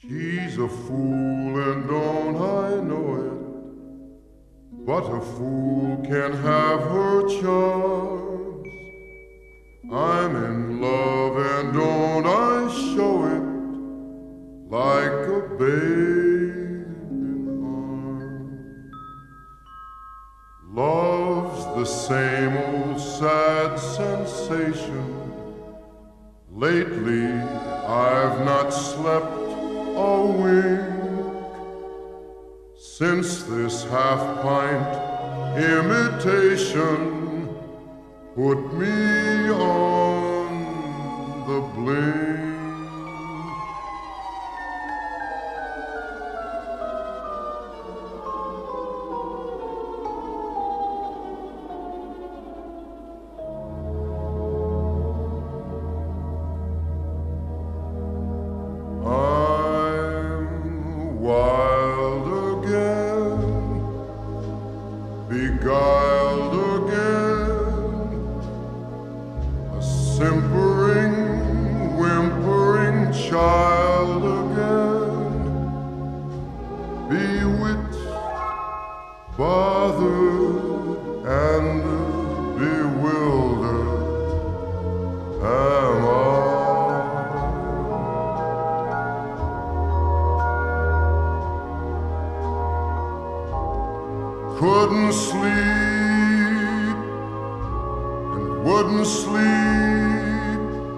She's a fool and don't I know it, but a fool can have her charms. I'm in love and don't I show it like a babe in arms. Love's the same old sad sensation. Lately I've not slept a wink since this half-pint imitation put me on the blink. Beguiled again, a simpering, whimpering child again, bewitched, bothered, and bewildered am I. Couldn't sleep and wouldn't sleep.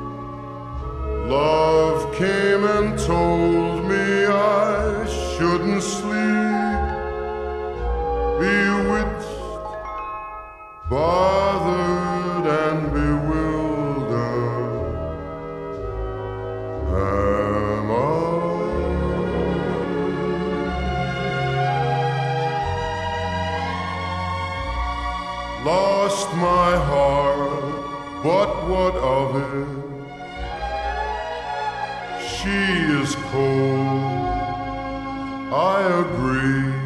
Love came and told me I shouldn't sleep. Bewitched, bothered, and bewildered am I. Lost my heart, but what of it? She is cold, I agree.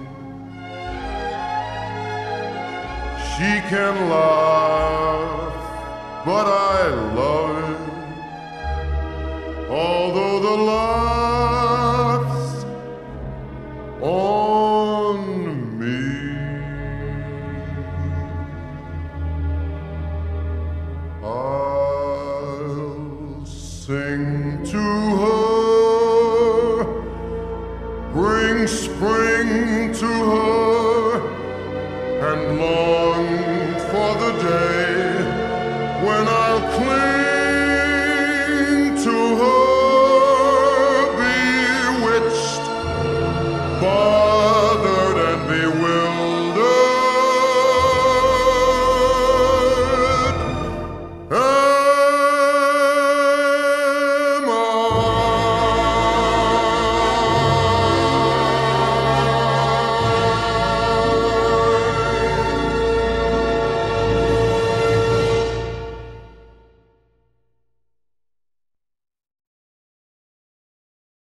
She can laugh, but I love it, although the laugh's on me. I'll sing to her, bring spring to her, and long